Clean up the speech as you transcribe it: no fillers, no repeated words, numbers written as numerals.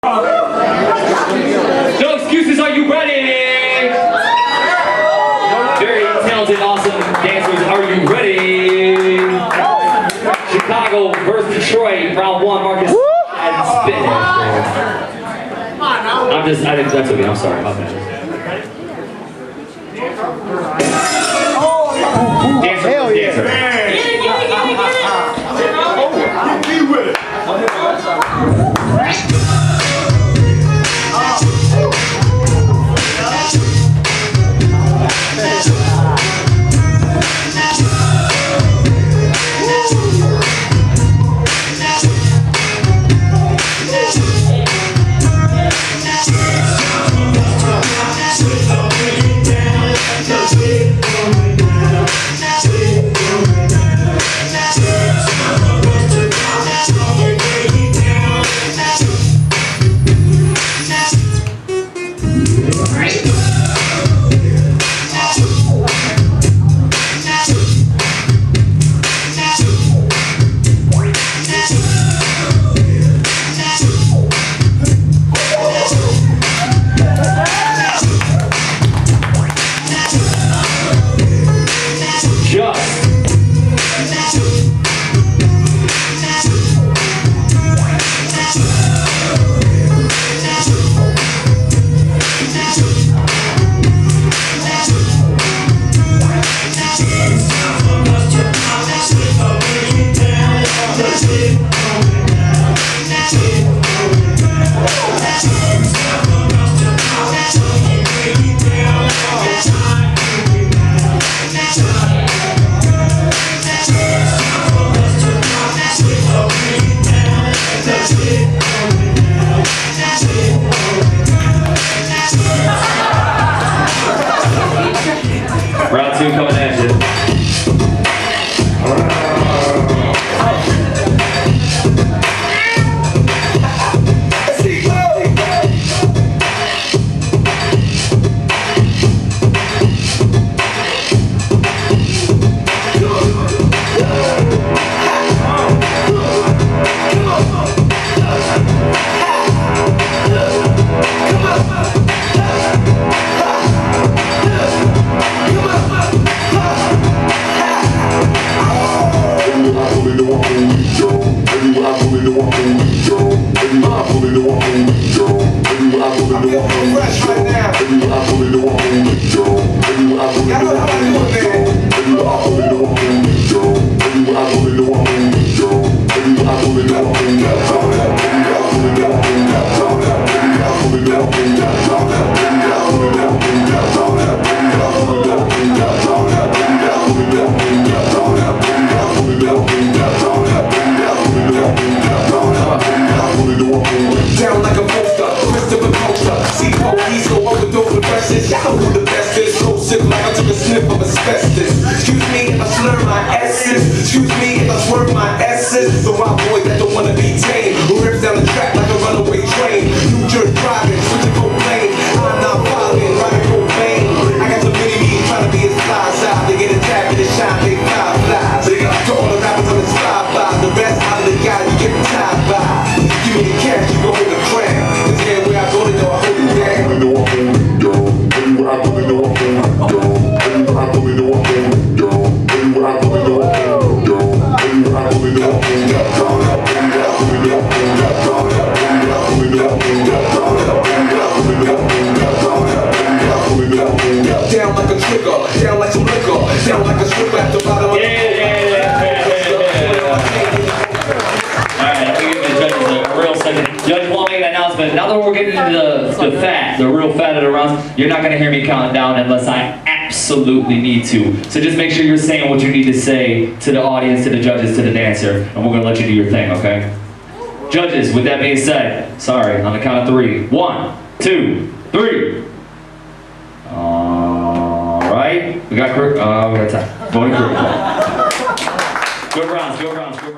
No excuses, are you ready? Very talented, awesome dancers, are you ready? Chicago versus Detroit, round one, Marcus and spin. I think that's okay, I'm sorry, my bad. Dancer, hell yeah. dancer. Be with it. Round two coming at you. Excuse me if I slur my essence. Excuse me if I swerve my essence. The wild boy that don't wanna be tamed, who rips down the track like a runaway train. New jerk driving, switching cold lane. I'm not following, riding cocaine. I got some mini me trying to be his fly side. They get a tap and they shine, they fly flies. Big up to all the rappers on the side by. The rest out of the guy you get tied by. Give me the cash, you go hold the crown. Cause everywhere I go, they know I hold it down. Everywhere I go, they know I hold it down. Everywhere I go, they know I hold it down. Everywhere I go, they know I hold it down. Everywhere I go, they know I hold it down. Down like a trigger, down like some liquor, down like a stripper at the bottom of the Alright, I'm gonna give the judges a real second. Judge, want to make an announcement. Now that we're getting into the fat, the real fat of the rounds, you're not gonna hear me counting down unless I absolutely need to. So just make sure you're saying what you need to say to the audience, to the judges, to the dancer, and we're gonna let you do your thing, okay? Judges, with that being said, sorry, on the count of 3. 1, 2, 3. Alright, we got time. Good rounds, good rounds, good rounds.